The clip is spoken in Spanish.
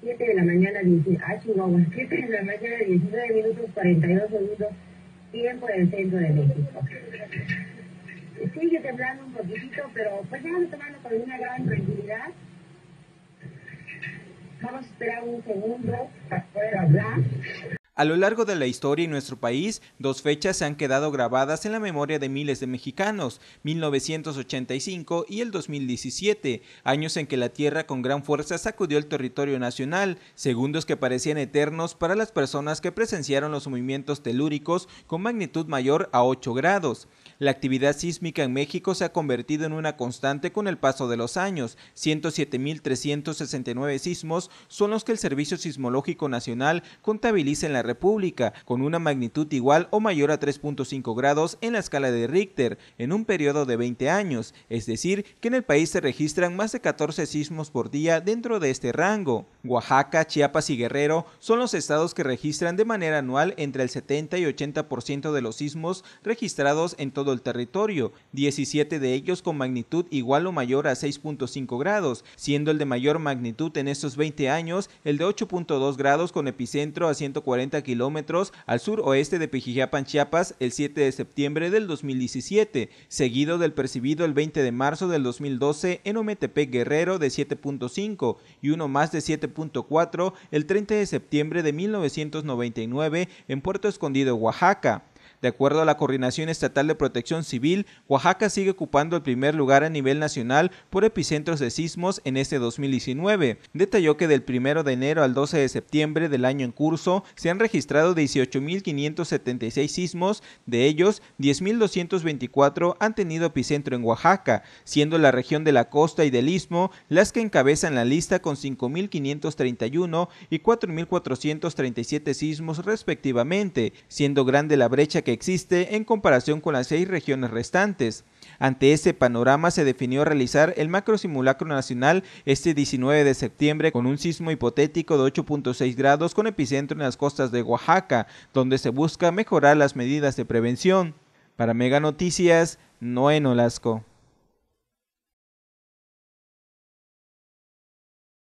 7 de la mañana, Chihuahua, 7 de la mañana, 19 minutos 42 segundos, tiempo del centro de México. Sigue temblando un poquitito, pero pues vamos a tomarlo con una gran tranquilidad. Vamos a esperar un segundo para poder hablar. A lo largo de la historia en nuestro país, dos fechas se han quedado grabadas en la memoria de miles de mexicanos, 1985 y el 2017, años en que la tierra con gran fuerza sacudió el territorio nacional, segundos que parecían eternos para las personas que presenciaron los movimientos telúricos con magnitud mayor a 8 grados. La actividad sísmica en México se ha convertido en una constante con el paso de los años. 107.369 sismos son los que el Servicio Sismológico Nacional contabiliza en la República, con una magnitud igual o mayor a 3.5 grados en la escala de Richter, en un periodo de 20 años, es decir, que en el país se registran más de 14 sismos por día dentro de este rango. Oaxaca, Chiapas y Guerrero son los estados que registran de manera anual entre el 70 y 80% de los sismos registrados en todo el territorio, 17 de ellos con magnitud igual o mayor a 6.5 grados, siendo el de mayor magnitud en estos 20 años el de 8.2 grados con epicentro a 140 kilómetros al suroeste de Pijijiapan, Chiapas, el 7 de septiembre del 2017, seguido del percibido el 20 de marzo del 2012 en Ometepec, Guerrero, de 7.5 y uno más de 7.4 el 30 de septiembre de 1999 en Puerto Escondido, Oaxaca. De acuerdo a la Coordinación Estatal de Protección Civil, Oaxaca sigue ocupando el primer lugar a nivel nacional por epicentros de sismos en este 2019. Detalló que del 1 de enero al 12 de septiembre del año en curso se han registrado 18.576 sismos, de ellos 10.224 han tenido epicentro en Oaxaca, siendo la región de la costa y del Istmo las que encabezan la lista con 5.531 y 4.437 sismos respectivamente, siendo grande la brecha que existe en comparación con las 6 regiones restantes. Ante ese panorama se definió realizar el macro simulacro nacional este 19 de septiembre con un sismo hipotético de 8.6 grados con epicentro en las costas de Oaxaca, donde se busca mejorar las medidas de prevención. Para Mega Noticias, Noé Nolasco.